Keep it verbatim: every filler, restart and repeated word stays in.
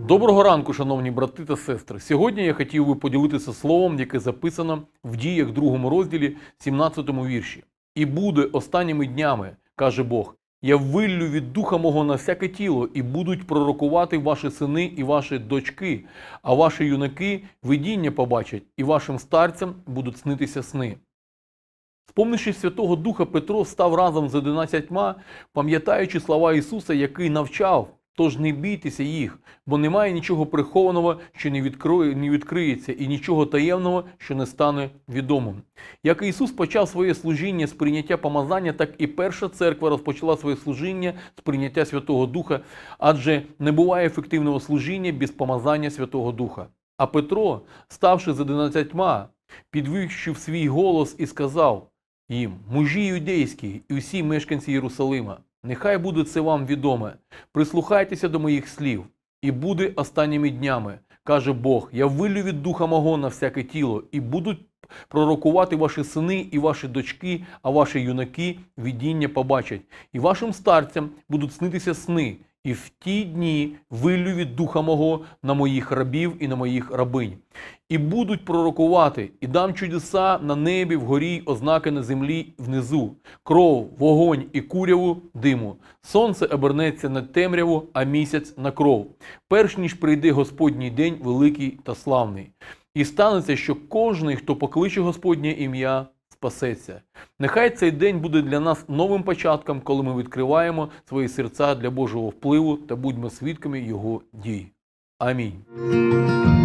Доброго ранку, шановні брати та сестри. Сьогодні я хотів би поділитися словом, яке записано в Діях другому розділі, сімнадцятому вірші. «І буде останніми днями, каже Бог, я виллю від духа мого на всяке тіло, і будуть пророкувати ваші сини і ваші дочки, а ваші юнаки видіння побачать, і вашим старцям будуть снитися сни». Спомнивши Святого Духа, Петро став разом з одинадцятьма, пам'ятаючи слова Ісуса, який навчав: «Тож не бійтеся їх, бо немає нічого прихованого, що не, відкриє, не відкриється, і нічого таємного, що не стане відомим». Як Ісус почав своє служіння з прийняття помазання, так і перша церква розпочала своє служіння з прийняття Святого Духа, адже не буває ефективного служіння без помазання Святого Духа. А Петро, ставши з одинадцятьма, підвищив свій голос і сказав їм: «Мужі юдейські і усі мешканці Єрусалима, нехай буде це вам відоме. Прислухайтеся до моїх слів. І буде останніми днями, каже Бог, я виллю від духа мого на всяке тіло, і будуть пророкувати ваші сини і ваші дочки, а ваші юнаки видіння побачать. І вашим старцям будуть снитися сни. І в ті дні виллю від духа мого на моїх рабів і на моїх рабинь. І будуть пророкувати, і дам чудеса на небі, вгорі, ознаки на землі внизу, кров, вогонь і куряву диму. Сонце обернеться на темряву, а місяць на кров, перш ніж прийде Господній день великий та славний. І станеться, що кожний, хто покличе Господнє ім'я, спасеться». Нехай цей день буде для нас новим початком, коли ми відкриваємо свої серця для Божого впливу та будьмо свідками Його дій. Амінь.